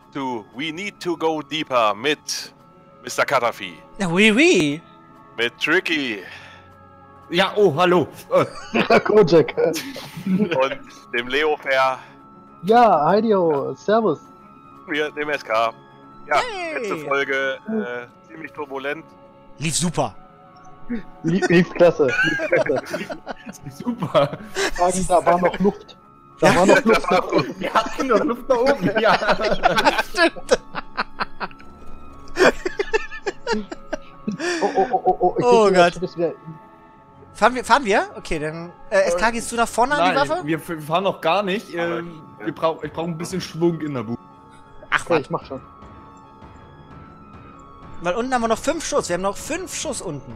zu We Need to Go Deeper mit Mr. Katafi. Oui, oui. Mit Tricky. Ja, oh, hallo. Kojak. Und dem Leo Fair. Ja, Heidio, servus. Wir, dem SK. Ja, Hey. letzte Folge ziemlich turbulent. Lief super. Lief klasse. Lief klasse. Super. Sagen, da war noch Luft. Da war noch Luft. Wir hatten noch Luft nach oben. Ja. Stimmt. Oh, Oh Gott. Ich wieder, Fahren wir? Okay, dann. SK, gehst du nach vorne an die Waffe? Nein, wir fahren noch gar nicht. Ich brauche ein bisschen Schwung in der Bude. Ach, okay, was? ich mach schon. Weil unten haben wir noch 5 Schuss. Wir haben noch 5 Schuss unten.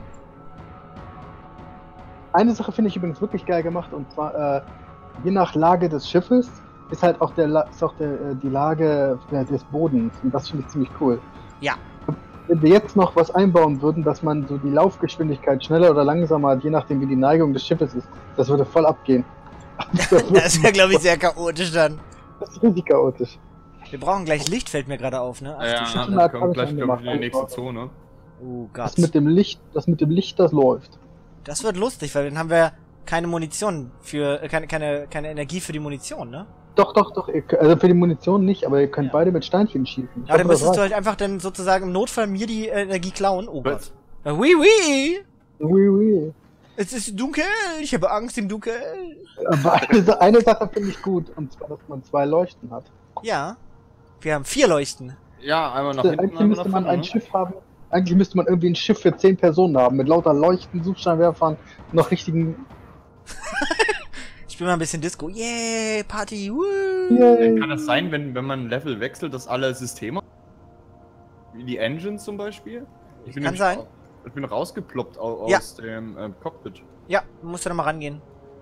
Eine Sache finde ich übrigens wirklich geil gemacht, und zwar, je nach Lage des Schiffes ist halt auch die Lage des Bodens, und das finde ich ziemlich cool. Ja. Wenn wir jetzt noch was einbauen würden, dass man so die Laufgeschwindigkeit schneller oder langsamer hat, je nachdem wie die Neigung des Schiffes ist, das würde voll abgehen. Das wäre, glaube ich, sehr chaotisch dann. Das ist richtig chaotisch. Wir brauchen gleich Licht, fällt mir gerade auf, ne? Ach, du Ja, Scheiße. dann kommen wir gleich, glaube ich, in die nächste Zone. Oh Gott. Das mit dem Licht, das läuft. Das wird lustig, weil dann haben wir keine Munition für, keine Energie für die Munition, ne? Doch. Also für die Munition nicht, aber ihr könnt beide mit Steinchen schießen. Aber dann müsstest du halt einfach dann sozusagen im Notfall mir die Energie klauen. Oh Gott. Was? Oui, oui! Oui, oui. Es ist dunkel, ich habe Angst im Dunkeln. Aber eine Sache finde ich gut, und zwar, dass man 2 Leuchten hat. Ja. Wir haben 4 Leuchten. Ja, einmal nach hinten, Eigentlich einmal müsste nach man vorne. ein Schiff haben. Eigentlich müsste man irgendwie ein Schiff für 10 Personen haben, mit lauter Leuchten, Suchscheinwerfern, noch richtigen. Ich bin mal ein bisschen Disco. Yeah, Party, woo! Yay. Kann das sein, wenn man Level wechselt, dass alle Systeme, wie die Engines zum Beispiel? Ich bin Kann nämlich sein. Ich bin rausgeploppt Ja. aus dem Cockpit. Ja, musst du da mal rangehen.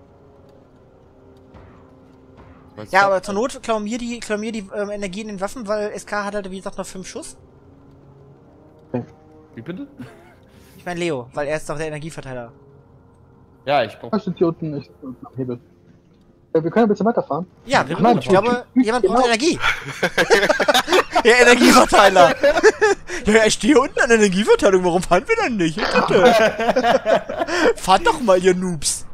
Weißt Ja, du? aber zur Not klauen mir die Energie in den Waffen, weil SK hat halt, wie gesagt, noch 5 Schuss. Wie bitte? Ich meine Leo, weil er ist doch der Energieverteiler. Ja, ich brauch. Was ist hier unten? Ich bin am Hebel. Wir können ein bisschen weiterfahren. Ja, wir Nein, ich glaube, jemand braucht genau. Energie. Der Energieverteiler. Ja, ich stehe unten an der Energieverteilung. Warum fahren wir dann nicht? Bitte. Fahrt doch mal, ihr Noobs.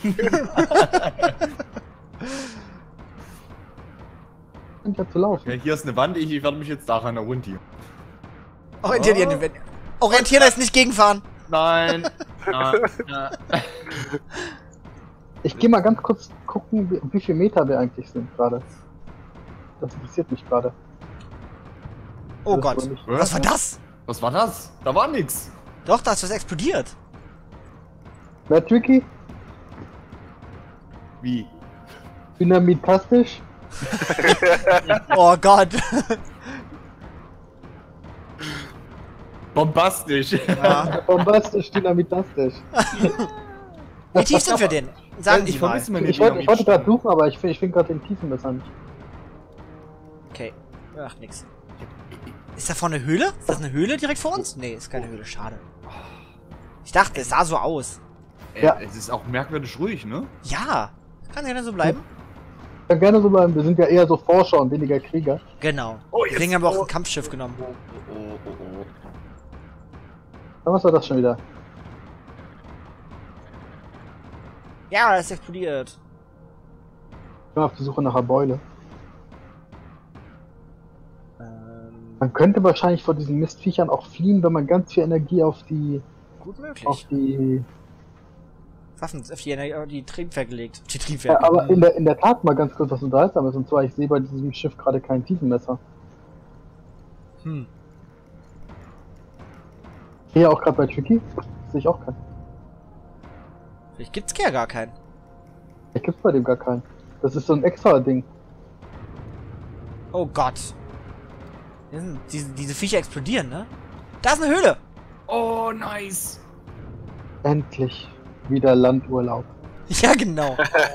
Und ja zu laufen. Ja, hier ist eine Wand, ich werde mich jetzt daran orientieren. Orientieren heißt nicht gegenfahren. Nein. Ja. Ich gehe mal ganz kurz gucken, wie viel Meter wir eigentlich sind gerade. Das interessiert mich gerade. Oh Das Gott. war nicht- Was war das? Was war das? Da war nix. Doch, da ist was explodiert. Wer tricky? Wie? Dynamitastisch? Oh Gott. Bombastisch. Ja. Bombastisch, dynamitastisch. Wie tief sind wir denn? Sagen die Ich mal. vermisse meine Ich wollte gerade Dynamitstangen. suchen, aber ich finde gerade den Tiefenmesser nicht. Okay. Ach, nix. Ist da vorne eine Höhle? Ist das eine Höhle direkt vor uns? Nee, ist keine Höhle. Schade. Ich dachte, es sah so aus. Ja. Es ist auch merkwürdig ruhig, ne? Ja. Kann ja dann so bleiben. Ich kann gerne so bleiben, wir sind ja eher so Forscher und weniger Krieger. Genau. Oh, jetzt- Deswegen haben wir auch ein Kampfschiff genommen. Oh. Aber was war das schon wieder? Ja, es explodiert. Ich bin auf der Suche nach einer Beule. Ähm, Man könnte wahrscheinlich vor diesen Mistviechern auch fliehen, wenn man ganz viel Energie auf die gut möglich. Waffen auf die Triebwerke legt. Die Ja, Triebwerke. aber in der Tat mal ganz kurz was Unterhaltsames, und zwar, ich sehe bei diesem Schiff gerade kein Tiefenmesser. Hm. Hier auch gerade bei Tricky, sehe ich auch keinen. Vielleicht gibt's ja gar keinen. Vielleicht gibt's bei dem gar keinen. Das ist so ein extra Ding. Oh Gott. Diese Viecher explodieren, ne? Da ist eine Höhle. Oh, nice. Endlich wieder Landurlaub. Ja, genau.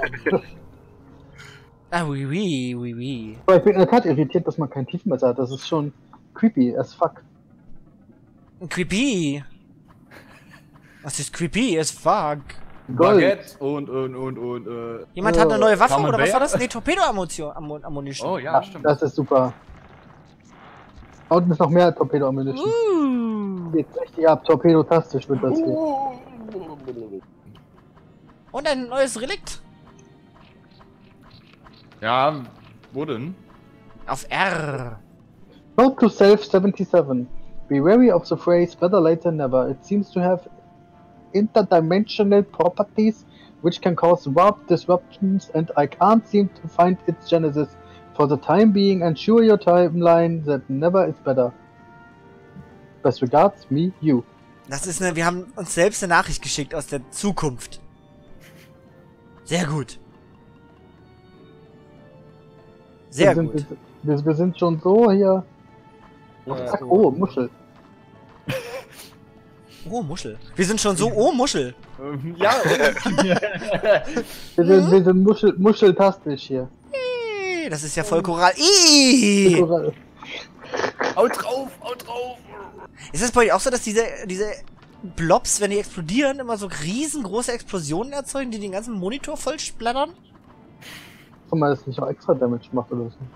Ah, oui, oui, oui, oui. Aber ich bin in der Tat irritiert, dass man kein Tiefenmesser hat. Das ist schon creepy as fuck. Creepy. Was ist creepy as fuck? Gold. Baguette und Jemand hat eine neue Waffe, oder was Camembert? war das? Nee, Torpedo-Ammunition. Oh ja, Ja, stimmt. das ist super. Da unten ist noch mehr Torpedo-Ammunition. Geht richtig ab, torpedotastisch wird das hier. Und ein neues Relikt. Ja, wo denn? Auf R. Note to self 77. Be wary of the phrase better late than never. It seems to have interdimensional properties which can cause warp disruptions, and I can't seem to find its genesis. For the time being, ensure your timeline that never is better. Best regards, me, you. Das ist wir haben uns selbst eine Nachricht geschickt aus der Zukunft. Sehr gut. Sehr gut. Wir sind schon so hier. Ach, oh, Muschel. Oh, Muschel. Wir sind schon so, oh, Muschel. Ja, Wir sind muscheltastisch hier. Das ist ja voll Korall. Ih! Haut drauf, haut drauf. Ist das bei euch auch so, dass diese Blobs, wenn die explodieren, immer so riesengroße Explosionen erzeugen, die den ganzen Monitor voll splattern? Guck mal, das nicht auch extra Damage macht oder so.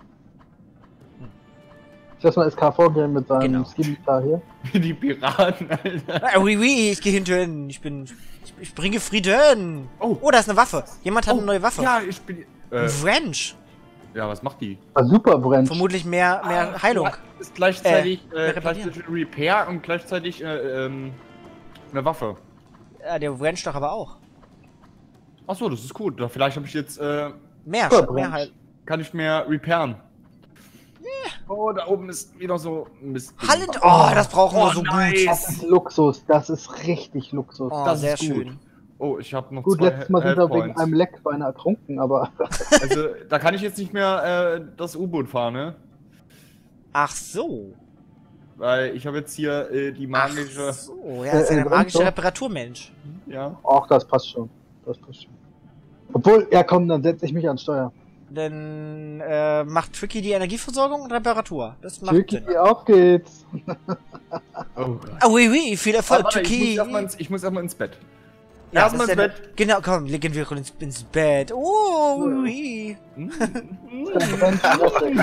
Ich lass mal SK vorgehen mit seinem Genau. Skimitar hier. Die Piraten, Alter. Ah, oui, oui, ich gehe hinten. Ich bringe Frieden. Oh. Da ist eine Waffe. Jemand hat eine neue Waffe. Ja, ich bin... Ein Wrench. Ja, was macht die? Ah, super brennt. Vermutlich mehr Heilung. Ist gleichzeitig, reparieren. gleichzeitig Repair und gleichzeitig eine Waffe. Ja, der Wrench doch aber auch. Achso, das ist gut. Vielleicht habe ich jetzt, Mehr Wrench. Heilung. kann ich mehr repairen. Oh, da oben ist wieder so Mist. Hallend. Oh, das brauchen wir so nice. Das ist Luxus, das ist richtig Luxus. gut. Oh, Das sehr ist gut. schön. Oh, ich habe noch Gut, zwei letztes Mal sind wir wegen Health-Points. einem Leck beinahe ertrunken, aber Also, da kann ich jetzt nicht mehr das U-Boot fahren, ne? Ach so. Weil ich habe jetzt hier die magische... Ach so, ja, das ist ja der magische so. Reparaturmensch. Ja. auch das passt schon. Das passt schon. Obwohl, ja komm, dann setze ich mich an Steuer. Dann macht Tricky die Energieversorgung und Reparatur. Das macht Tricky, Sinn. auf geht's. Oh Gott. Ah, oui, oui, viel Erfolg, Warte, Tricky. ich muss erstmal ins Bett. Ja, Erstmal das ins ist ja Bett. Genau, komm, legen wir ins Bett. Oh, oui. Das brennt lustig.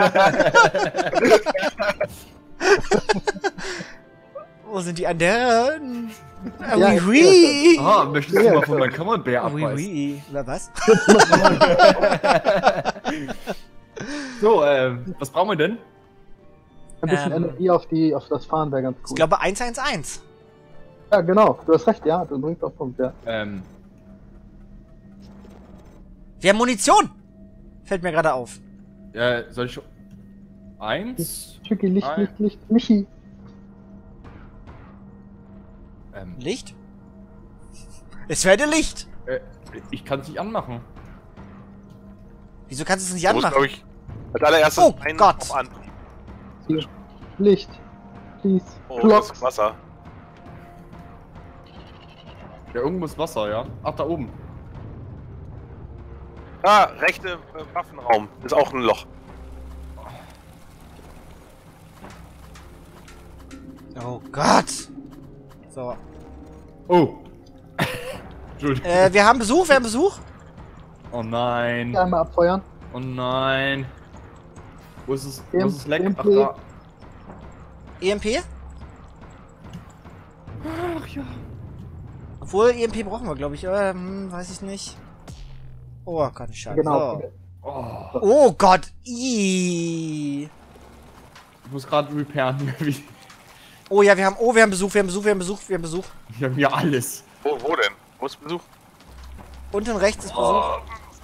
Wo sind die anderen? Ah, Ja, oui, ich oui. Ah, möchtest du Ja, mal von meinem Camembert Ah, oui, abbeißen? oui. Na, was? So, was brauchen wir denn? Ein bisschen Energie auf das Fahren wäre ganz Ich cool. glaube 111. Ja, genau, du hast recht, ja, du bringst auf Punkt, ja. Wir haben Munition. Fällt mir gerade auf. Soll ich... Eins? Tricky, Licht, Nein. Licht, Licht, Michi. Licht? Es werde Licht. Ich kann es nicht anmachen. Wieso kannst du es nicht Du musst, glaube anmachen? ich, als allererstes Oh einen Gott. auf an. Hier. Licht. Please. Oh, das Blocks. ist Wasser. Ja, irgendwo ist Wasser, ja? Ach, da oben. Ah, rechte Waffenraum. Ist auch ein Loch. Oh Gott. So. Oh. Entschuldigung. Wir haben Besuch. Oh nein. Einmal abfeuern. Oh nein. Wo ist es? Wo ist es leck? EMP. Ach, da. EMP? Ach ja. Obwohl, EMP brauchen wir, glaube ich. Weiß ich nicht. Oh Gott, ich schade. Genau. So. Oh. Oh Gott. Ih. Ich muss gerade repairen. Oh ja, wir haben Besuch. Ich habe hier alles. Wo denn? Wo ist Besuch? Unten rechts ist Besuch.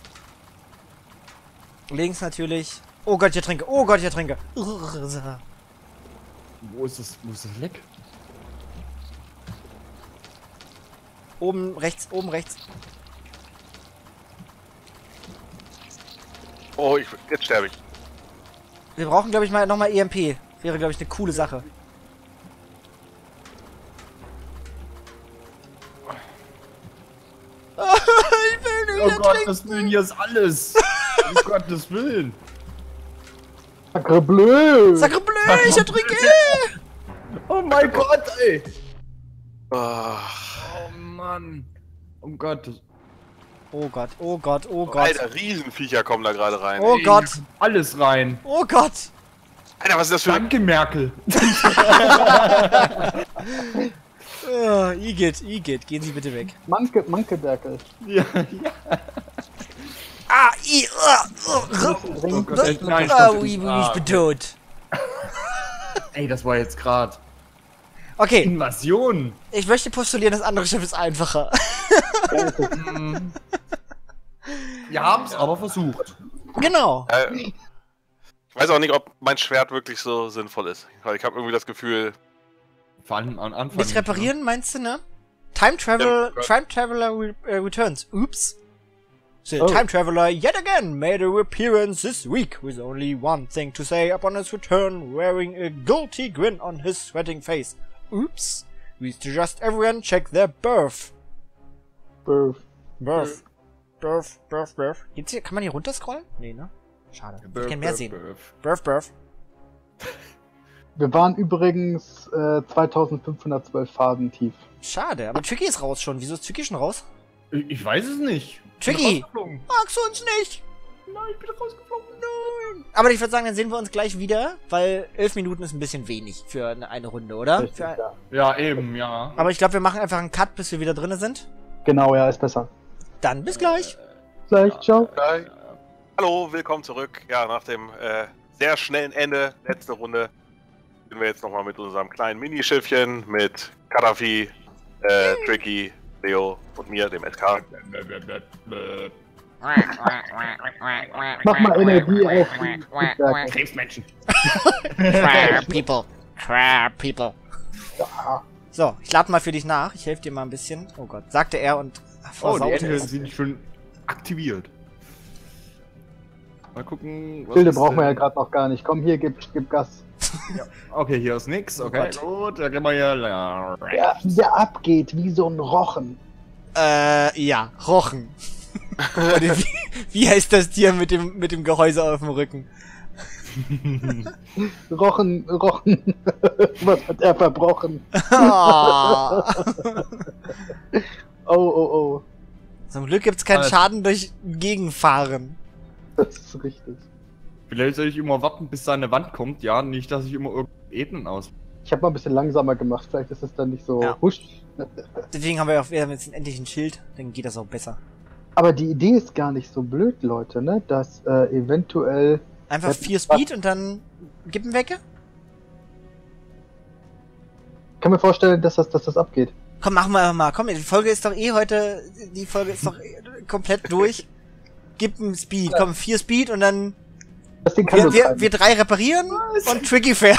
Links natürlich. Oh Gott, ich ertrinke. Wo ist das Leck? Oben rechts. Oh, jetzt sterbe ich. Wir brauchen, glaube ich, nochmal EMP. Wäre, glaube ich, eine coole Sache. Ich will nicht Oh Gottes Willen, hier ist alles. Um Gottes Willen. Sacre bleu. Sacre bleu, ich ertrinke! Oh mein Gott, ey. Ach, Oh Mann. Um Gottes. Oh Gott. Alter, Riesenviecher kommen da gerade rein. Oh Ey. Gott. Alles rein. Oh Gott. Alter, was ist das für ein... Danke, Merkel. Oh, Igitt, gehen Sie bitte weg. Manke Derkel. Ja. Ah, Nein, ich bin tot. Ey, das war jetzt gerade Okay, Invasion. ich möchte postulieren, das andere Schiff ist einfacher. Wir haben es aber versucht. Genau. Ich weiß auch nicht, ob mein Schwert wirklich so sinnvoll ist. Weil ich habe irgendwie das Gefühl... Vor allem am Anfang. Nicht reparieren, meinst du, ne? Time Traveler returns. Oops. The Time Traveler yet again made a appearance this week with only one thing to say upon his return, wearing a guilty grin on his sweating face. Oops. We suggest everyone check their birth. Birth. Gibt's hier, kann man hier runterscrollen? Nee, ne? Schade. Ich kann mehr sehen. Birth. Wir waren übrigens 2512 Faden tief. Schade, aber Tricky ist raus schon. Wieso ist Tricky schon raus? Ich weiß es nicht. Tricky! Nein, Magst du uns nicht? ich bin rausgeflogen. Nein! Aber ich würde sagen, dann sehen wir uns gleich wieder, weil 11 Minuten ist ein bisschen wenig für eine Runde, oder? Richtig, ja. Ja, eben, ja. Aber ich glaube, wir machen einfach einen Cut, bis wir wieder drin sind. Genau, ja, ist besser. Dann bis gleich. Gleich, ciao. Hi. Hallo, willkommen zurück. Ja, nach dem sehr schnellen Ende, letzte Runde, sind wir jetzt nochmal mit unserem kleinen Minischiffchen mit Gaddafi, Tricky, Leo und mir, dem SK. Mach mal Energie auf. Krebsmenschen. Crab people. So, ich lade mal für dich nach. Ich helfe dir mal ein bisschen. Oh Gott, sagte er und Oh, die versaute Engine es. sind schon aktiviert. Mal gucken. was Schilde ist brauchen wir ja denn- gerade noch gar nicht. Komm hier, gib Gas. Okay, hier ist nix. Okay, Oh gut. Da gehen wir hier. Ja, der abgeht wie so ein Rochen. Ja, Rochen. Oder wie heißt das Tier mit dem Gehäuse auf dem Rücken? Rochen. Was hat er verbrochen? Ah. Oh. Zum Glück gibt's keinen Alles. Schaden durch Gegenfahren. Das ist richtig. Vielleicht soll ich immer warten, bis da eine Wand kommt. Ja, nicht, dass ich immer irgendeine Ebenen aus. Ich habe mal ein bisschen langsamer gemacht. Vielleicht ist es dann nicht so Ja. husch. Deswegen haben wir jetzt endlich ein Schild, dann geht das auch besser. Aber die Idee ist gar nicht so blöd, Leute, ne? Dass eventuell... Einfach Ja, 4 Speed und dann Gippen weg? Ich kann mir vorstellen, dass das abgeht. Komm, machen wir mal. Komm, die Folge ist doch heute, die Folge ist doch komplett durch. Gippen Speed, komm, 4 Speed und dann Das Ding kann wir 3 reparieren und Tricky fährt.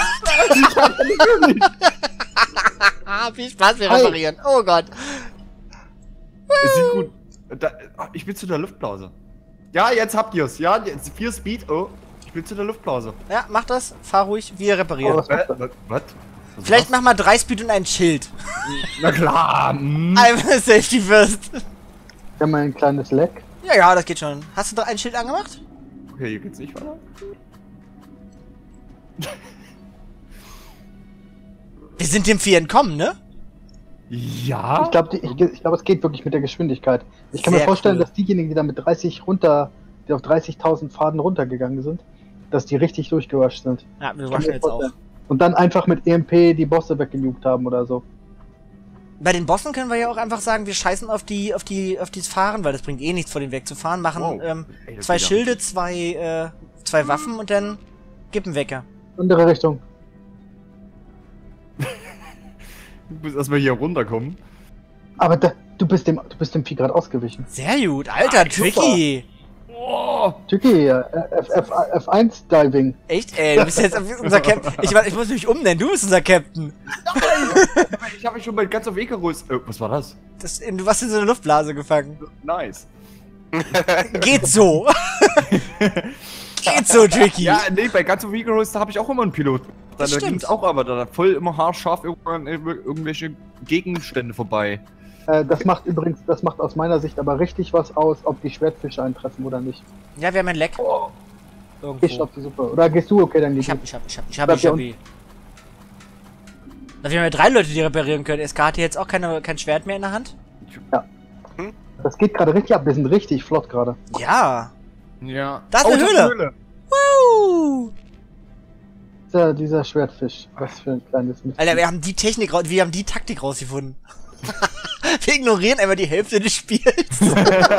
Viel Spaß, wir Hi. reparieren. Oh Gott. Es sieht gut. Ich bin zu der Luftblase. Ja, jetzt habt ihr's. Ja, jetzt 4 Speed. Oh, ich bin zu der Luftblase. Ja, mach das, fahr ruhig, wir reparieren. Oh, was- Was? Vielleicht mach mal 3 Speed und ein Schild. Na klar. Einfach Safety first. Wir haben ein kleines Leck. Ja, das geht schon. Hast du doch ein Schild angemacht? Okay, hier geht's nicht weiter. Wir sind dem Vieh entkommen, ne? Ja. Ich glaube, es geht wirklich mit der Geschwindigkeit. Ich kann mir Sehr vorstellen, cool. dass diejenigen, die da mit 30 runter, die auf 30.000 Faden runtergegangen sind, dass die richtig durchgerusht sind. Ja, wir Kann rushen mir jetzt auch. vorstellen. Und dann einfach mit EMP die Bosse weggenugt haben oder so. Bei den Bossen können wir ja auch einfach sagen, wir scheißen auf dieses Fahren, weil das bringt eh nichts, vor denen wegzufahren. Machen Wow. Ey, das 2 geht ja Schilde, 2 Waffen und dann Gippenwecker. Andere Richtung. Du musst erstmal hier runterkommen. Aber du bist dem Vieh gerade ausgewichen. Sehr gut, Alter, Tricky. Oh. Tüki, F1 Diving. Echt, ey, du bist jetzt unser Captain. Ich muss mich umnennen, du bist unser Captain. Ich habe mich schon mal ganz auf Icarus. Was war das? Du warst in so eine Luftblase gefangen. Nice. Geht so. Geht so, Tricky. Ja, nee, bei ganz auf Icarus, da habe ich auch immer einen Pilot. Da Das ging's stimmt. auch aber da voll immer haarscharf irgendwelche Gegenstände vorbei. Das macht aus meiner Sicht aber richtig was aus, ob die Schwertfische eintreffen oder nicht. Ja, wir haben ein Leck. Gehst du Irgendwo. auf die Suppe? Oder gehst du? Okay, dann geh Ich hab. Bleib hier Wir haben ja 3 Leute, die reparieren können. SK hat hier jetzt auch kein Schwert mehr in der Hand. Das geht gerade richtig ab. Wir sind richtig flott gerade. Ja. Ja. Da ist eine Höhle. Woo! Dieser Schwertfisch. Was für ein kleines Mitglied. Alter, wir haben die Taktik rausgefunden. Wir ignorieren einfach die Hälfte des Spiels. Bin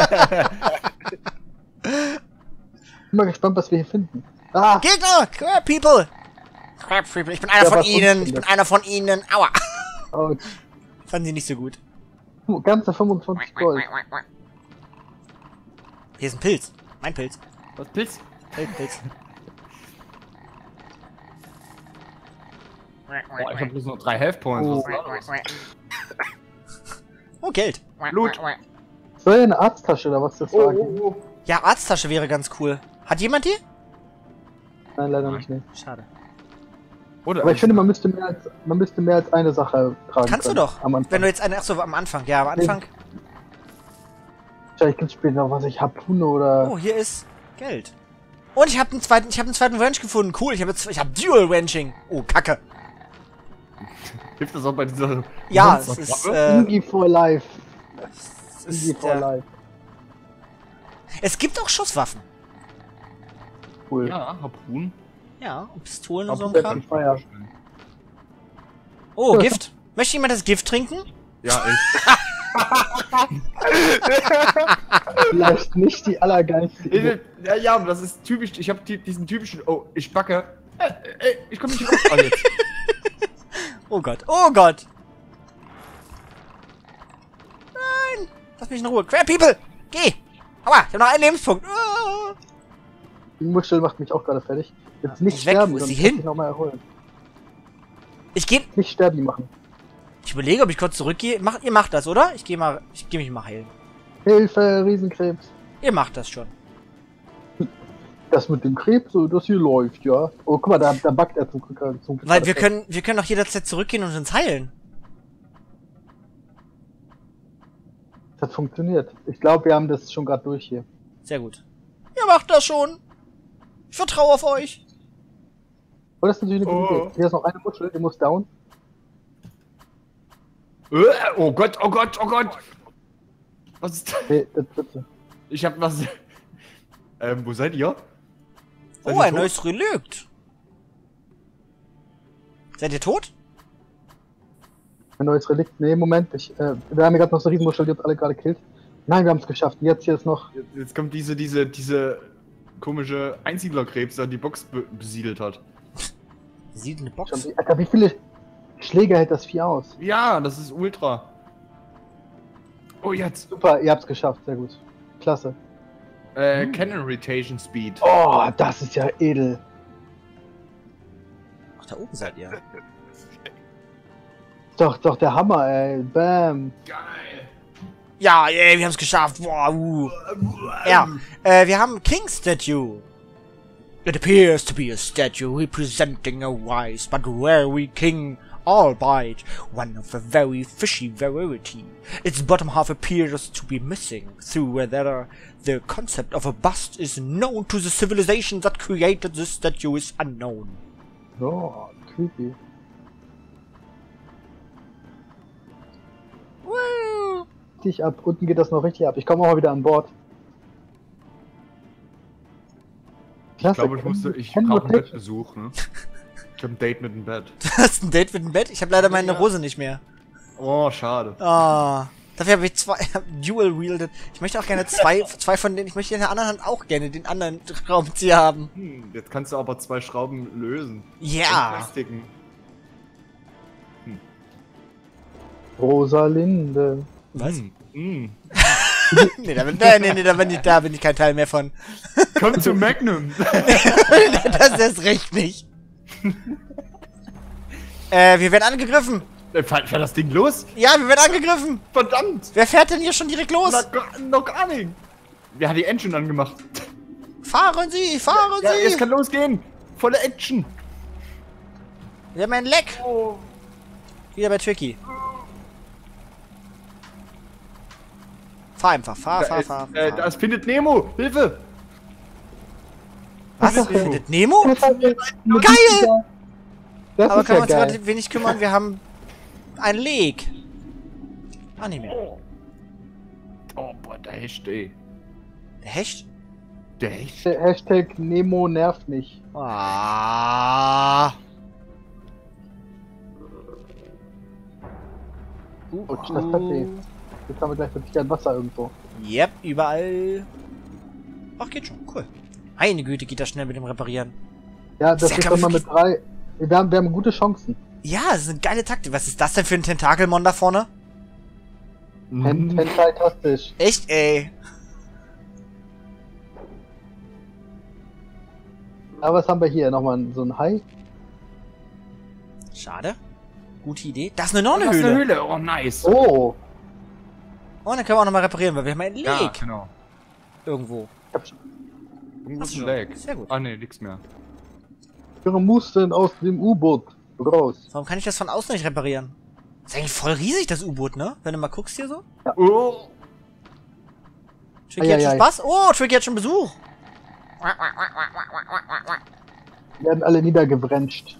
mal gespannt, was wir hier finden. Ah! Gegner! Crab People! Crab People, ich bin einer Ja, von was ihnen! uns Ich bin einer von ihnen! Aua! Oh, Fanden sie nicht so gut. ganze 25 Gold. Hier ist ein Pilz. Mein Pilz. Was Pilz? Pilz. Boah, ich hab bloß noch 3 Health Points. Oh. Was ist da los? Oh, Geld. Blut. Soll ja eine Arzttasche oder was das war? Ja, Arzttasche wäre ganz cool. Hat jemand die? Nein, leider nicht. Nee. Schade. Oder Aber ich finde, man müsste mehr als eine Sache tragen. Kannst du können. doch. Am Anfang. Wenn du jetzt eine. Achso, am Anfang. Ja, am Anfang. Vielleicht gibt's später noch was. Ich Harpune oder. Oh, hier ist Geld. Und ich habe einen zweiten Wrench gefunden. Cool, ich hab Dual Wrenching. Oh, Kacke. Hilft das auch bei dieser... Ja, es Monsterkrabbe? ist. Ingi for Life. Es Ingi ist for Life. es gibt auch Schusswaffen. Cool. Ja, Harpun. Ja, und Pistolen und so ein Harpun Kram. kann ich mir vorstellen. Oh, Gift. Möchte jemand das Gift trinken? Ja, ich. Vielleicht nicht die allergeilste. Ja, aber das ist typisch. Ich habe diesen typischen. Oh, ich backe. Ich komme nicht raus. Ah, jetzt. Oh Gott, oh Gott. Nein, lass mich in Ruhe. Crab People, geh. Aua, ich hab noch einen Lebenspunkt. Ah. Die Muschel macht mich auch gerade fertig. Jetzt nicht ist weg. sterben, Wo ist sonst sie kann hin? ich noch mal erholen. Ich geh. Nicht sterben machen. Ich überlege, ob ich kurz zurückgehe. Ihr macht das, oder? Ich geh mich mal heilen. Hilfe, Riesenkrebs. Ihr macht das schon. Das mit dem Krebs, so, das hier läuft, ja. Oh, guck mal, da backt er zum Glück. Weil wir können doch jederzeit zurückgehen und uns heilen. Das hat funktioniert. Ich glaube, wir haben das schon gerade durch hier. Sehr gut. Ihr macht das schon. Ich vertraue auf euch. Oh, das ist natürlich eine gute Oh. Idee. Hier ist noch eine Muschel, die muss down. Oh Gott, oh Gott, oh Gott. Was ist das? Nee, das bitte. Ich hab was. Wo seid ihr? Seid Oh, ihr ein tot? neues Relikt. Seid ihr tot? Ein neues Relikt. Nee, Moment. Wir haben hier gerade noch so eine Riesenmuschel, die uns alle gerade killt. Nein, wir haben es geschafft. Jetzt hier ist noch. Jetzt kommt diese komische Einsiedlerkrebs, der die Box besiedelt hat. Sieht eine Box. Alter, wie viele Schläge hält das Vieh aus? Ja, das ist Ultra. Oh, jetzt. Super, ihr habt's geschafft. Sehr gut. Klasse. Cannon Rotation Speed. Oh, das ist ja edel. Ach, da oben seid ihr. Doch, der Hammer, ey. Bam. Geil. Ja, ey, wir haben es geschafft. Boah, Ja, wir haben King Statue. It appears to be a statue representing a wise but wary king, albeit one of a very fishy variety. Its bottom half appears to be missing, through whether the concept of a bust is known to the civilization that created this statue is unknown. Oh, creepy. Woo. Richtig ab. Unten geht das noch richtig ab. Ich komme auch mal wieder an Bord. Ich glaube, ich brauche einen Bettbesuch, ne? Ich habe ein Date mit dem Bett. Du hast ein Date mit dem Bett? Ich habe leider meine Hose nicht mehr. Oh, schade. Ah, dafür habe ich Dual Wielded. Ich möchte auch gerne zwei von denen. Ich möchte in der anderen Hand auch gerne den anderen Schraubenzieher haben. Jetzt kannst du aber 2 Schrauben lösen. Ja. Plastiken. Rosalinde. Was? Mm. Nee, da bin ich kein Teil mehr von. Komm zu Magnum. Das ist recht nicht. Wir werden angegriffen. Fährt das Ding los? Ja, wir werden angegriffen. Verdammt. Wer fährt denn hier schon direkt los? Noch gar nicht. Wer hat die Engine angemacht? Fahren Sie, fahren Ja, es Sie. kann losgehen. Volle Action. Wir haben ein Leck. Oh. Wieder bei Tricky. Fahr einfach, fahr. Das findet Nemo. Hilfe. Was? das denn? Findet Nemo? Geil! Das Aber ist können wir ja uns geil. gerade wenig kümmern? Wir haben ein Leg. Ah, nicht mehr. Oh, boah, der Hecht, ey. Der Hecht? Der Hecht. Hashtag Nemo nervt mich. Ah. Autsch, das ist weh. Jetzt haben wir gleich wirklich ein Wasser irgendwo. Yep, überall. Ach, geht schon, cool. Meine Güte, geht das schnell mit dem Reparieren. Ja, das Sehr ist glaub immer ich, mit 3. Wir haben gute Chancen. Ja, das ist eine geile Taktik. Was ist das denn für ein Tentakelmon da vorne? Fantastisch. Echt, ey. Aber was haben wir hier? Nochmal so ein Hai? Schade. Gute Idee. Das ist noch eine Das ist Höhle. eine Höhle. Oh, nice. Oh! Und dann können wir auch nochmal reparieren, weil wir haben einen Ja, Leg genau. irgendwo. Ich hab schon Irgendwo ist Hast du ein schon. Lag. Sehr gut. Ah, ne, nix mehr. ihre Musten aus dem U-Boot raus. Warum kann ich das von außen nicht reparieren? Das ist eigentlich voll riesig, das U-Boot, ne? Wenn du mal guckst hier so. Oh! Tricky hat schon Eieiei. Spaß. Oh, Tricky hat schon Besuch. Die werden alle niedergebrenscht.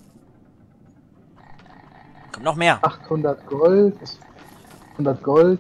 Kommt noch mehr. 800 Gold. 100 Gold.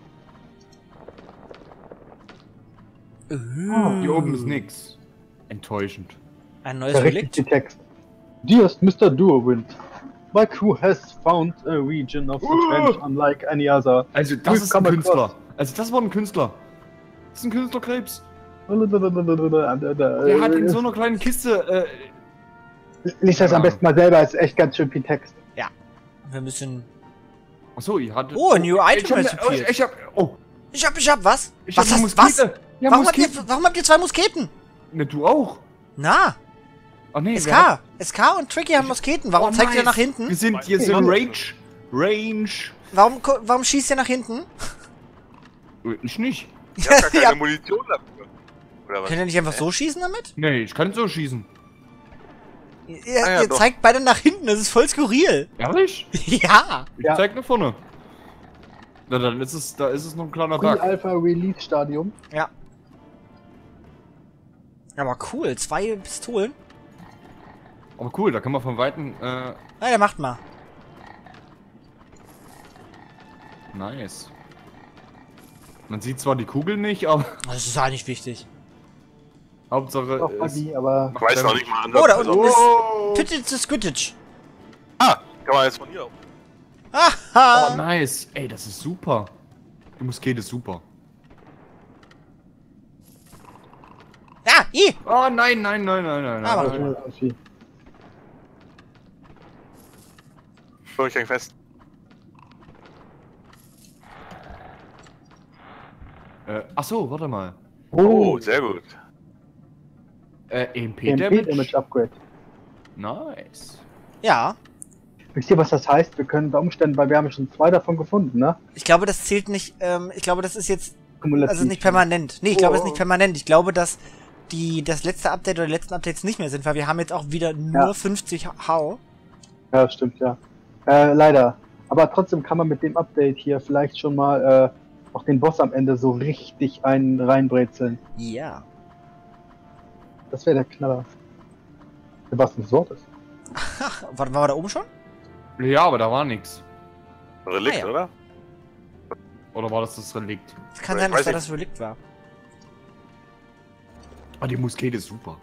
Hier oben ist nix. Enttäuschend. Ein neues Der Relikt. richtige Text. Dearest Mr. Duowind, my crew has found a region of the trench unlike any other. Also, das We've ist ein come Künstler. across- Also, das war ein Künstler. Das ist ein Künstlerkrebs. Der Der hat in so einer kleinen Kiste, Lies das am besten mal selber, ist echt ganz schön viel Text. Wir müssen... Achso, ihr hattet... Oh, ein New Item ich rezipiert. ich hab, was? ich Was hab hast eine was? Muskete. Ja, Warum habt, Muskete. ihr, warum habt ihr zwei Musketen? Ne, du auch. Na, Ach nee, SK. SK und Tricky haben Musketen. Warum zeigt ihr nach hinten? Wir sind hier so Range. Warum schießt ihr nach hinten? Ich nicht. Ich hab gar keine Ja. Munition dafür. Oder was? Könnt ihr nicht einfach so schießen damit? Nee, ich kann so schießen. Ihr, ja, ihr doch. zeigt beide nach hinten, das ist voll skurril. Ehrlich? Ja. Ich Ja. zeig nach vorne. Na, dann ist es, da ist es noch ein kleiner Bug. Pre-Alpha-Release-Stadium. Ja. Aber cool, 2 Pistolen. Aber cool, da kann man von Weitem, Na, der macht mal. nice. Man sieht zwar die Kugel nicht, aber Das ist halt nicht wichtig. Hauptsache Auch es Buggy, aber Ich weiß noch nicht mal anders. Oh, da unten Also, ist Pittitz Squittitch. kann man jetzt von hier. Oh, Haha. nice. Ey, das ist super. Die Muskete ist super. Ja, Oh, nein. Aber- irgendwie. Ich häng fest. Achso, warte mal. Oh, sehr gut. EMP EMP Damage. Damage Upgrade. Nice. Ja. Wisst ihr, was das heißt? Wir können bei Umständen, weil wir haben ja schon 2 davon gefunden, ne? Ich glaube, das zählt nicht, ich glaube, das ist jetzt, Kumulativ. also nicht permanent. Nee, ich glaube, es ist Oh. nicht permanent. Ich glaube, dass das letzte Update oder die letzten Updates nicht mehr sind, weil wir haben jetzt auch wieder nur Ja. 50 Hau. Ja, stimmt, ja. Leider. Aber trotzdem kann man mit dem Update hier vielleicht schon mal auch den Boss am Ende so richtig einen reinbrezeln. Ja. Das wäre der Knaller. Was das Wort ist. Warte, waren wir da oben schon? Ja, aber da war nix. Relikt, Ah, ja. oder? Oder war das das Relikt? Es kann Ich sein, dass weiß da nicht. das Relikt war. Ah, die Muskete ist super.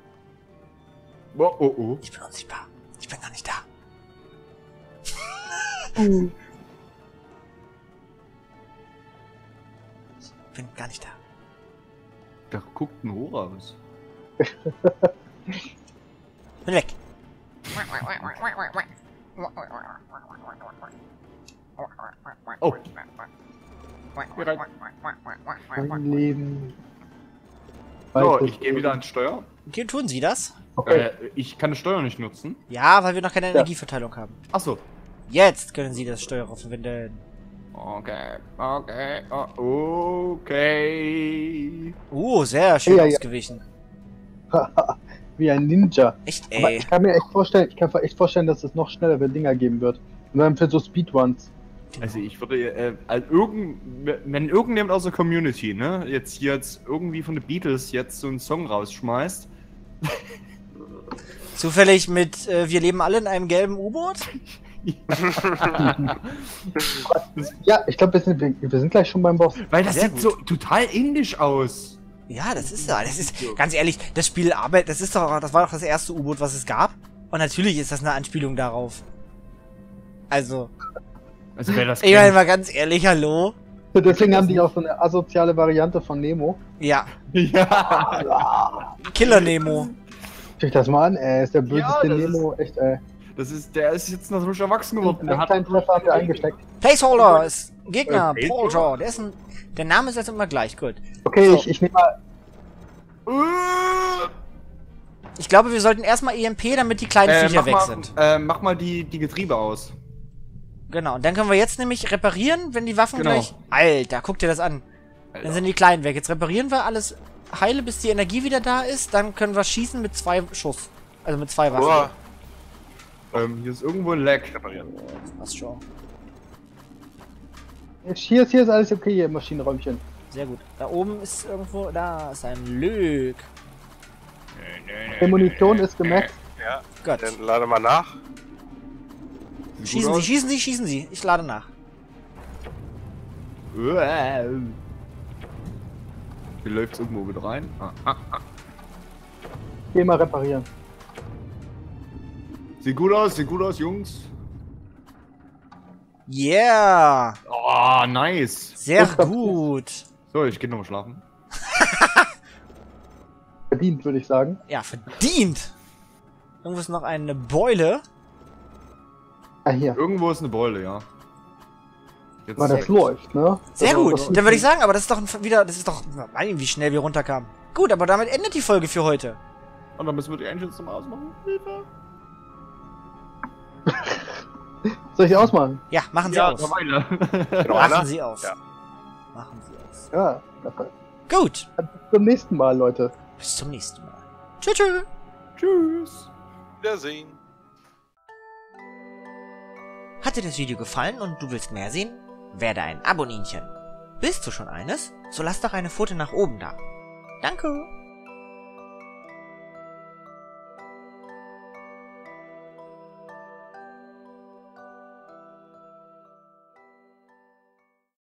Oh. Ich bin unsichtbar. Ich bin gar nicht da. Ich bin gar nicht da. Da guckt ein Rohr aus. Bin weg. Oh. Mein Leben. So, Weites ich gehe wieder ans Steuer. Okay, tun Sie das? Okay. Ich kann das Steuer nicht nutzen. Ja, weil wir noch keine Energieverteilung haben. Achso. Jetzt können Sie das Steuer verwenden. Okay. Sehr schön Ja, ja. ausgewichen. Wie ein Ninja. Echt, Aber ey. ich kann mir echt vorstellen, dass es noch schnellere Dinger geben wird. Und dann für so Speedruns. Also ich würde, wenn irgendjemand aus der Community, ne, jetzt irgendwie von den Beatles jetzt so einen Song rausschmeißt. Zufällig mit Wir leben alle in einem gelben U-Boot? Ja, ich glaube, wir sind gleich schon beim Boss. Weil das Sehr sieht gut. so total indisch aus. Ja, das ist ja. Das ist, ganz ehrlich, das Spiel arbeitet, das war doch das erste U-Boot, was es gab. Und natürlich ist das eine Anspielung darauf. Also, Also wer das Ich meine kennt. mal ganz ehrlich, hallo? Deswegen haben die auch so eine asoziale Variante von Nemo. Ja, Ja. Killer Nemo. Guck dich das mal an, ey. Ist der böseste das Nemo, echt, ey. Der ist jetzt noch frisch erwachsen geworden. Der Einen hat kleinen Treffer haben wir eingesteckt. Placeholder ist ein Gegner, Placeholder? Paul Jaw. Der Name ist jetzt immer gleich, gut. Okay, So. ich nehme mal. Ich glaube, wir sollten erstmal EMP, damit die kleinen Viecher weg sind. Mach mal die Getriebe aus. Genau, und dann können wir jetzt nämlich reparieren, wenn die Waffen Genau. gleich... Alter, guck dir das an. Dann sind die kleinen weg. Jetzt reparieren wir alles heile, bis die Energie wieder da ist. Dann können wir schießen mit 2 Schuss. Also mit 2 Waffen. Boah, Hier ist irgendwo ein Lag. reparieren. Passt schon. Hier ist alles okay hier im Maschinenräumchen. Sehr gut. Da oben ist irgendwo... Da ist ein Lüg. Die Munition ist gemerkt. Ja, Gott. dann lade mal nach. Schießen Sie, schießen Sie, schießen Sie. Ich lade nach. Hier läuft's irgendwo mit rein. Geh mal reparieren. Sieht gut aus, Jungs. Yeah. Oh, nice. Sehr Guter gut. So, ich geh nochmal schlafen. Verdient, würde ich sagen. Ja, verdient. Irgendwo ist noch eine Beule. Ah, hier. Irgendwo ist eine Beule, ja. Jetzt Mal, das läuft, ne? Sehr Also, gut. das Dann würde ich sagen, aber das ist doch wieder, das ist doch, wie schnell wir runterkamen. Gut, aber damit endet die Folge für heute. Und dann müssen wir die Engines zum Ausmachen. Hilfe. Soll ich ausmachen? Ja, machen Sie Ja, aus. Weile. Genau, Machen einer? Sie aus. Ja. Machen Sie aus. Ja, dafür. Gut. Bis zum nächsten Mal, Leute. Bis zum nächsten Mal. Tschüss. Tschüss. Tschüss. Wiedersehen. Hat dir das Video gefallen und du willst mehr sehen? Werde ein Aboninchen. Bist du schon eines? So lass doch eine Pfote nach oben da. Danke.